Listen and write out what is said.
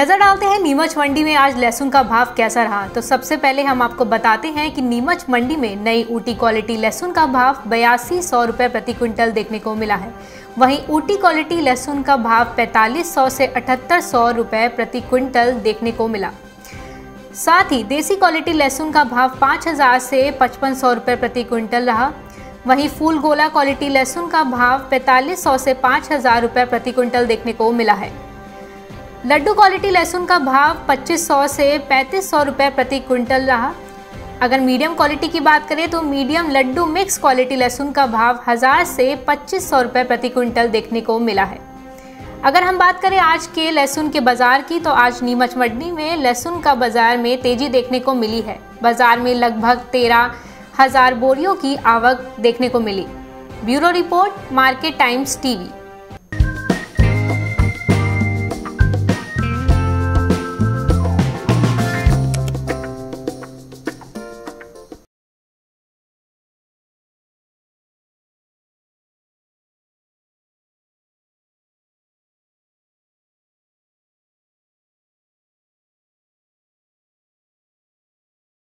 नजर डालते हैं नीमच मंडी में आज लहसुन का भाव कैसा रहा। तो सबसे पहले हम आपको बताते हैं कि नीमच मंडी में नई ऊटी क्वालिटी लहसुन का भाव 8200 रुपये प्रति क्विंटल देखने को मिला है। वहीं ऊटी क्वालिटी लहसुन का भाव 4500 से 7800 रुपये प्रति क्विंटल देखने को मिला। साथ ही देसी क्वालिटी लहसुन का भाव 5000 से 5500 रुपये प्रति क्विंटल रहा। वहीं फूल गोला क्वालिटी लहसुन का भाव 4500 से 5000 रुपये प्रति क्विंटल देखने को मिला है। लड्डू क्वालिटी लहसुन का भाव 2500 से 3500 रुपये प्रति क्विंटल रहा। अगर मीडियम क्वालिटी की बात करें तो मीडियम लड्डू मिक्स क्वालिटी लहसुन का भाव 1000 से 2500 रुपये प्रति क्विंटल देखने को मिला है। अगर हम बात करें आज के लहसुन के बाजार की, तो आज नीमच मंडी में लहसुन का बाजार में तेजी देखने को मिली है। बाजार में लगभग 13,000 बोरियों की आवक देखने को मिली। Bureau report, Market Times TV.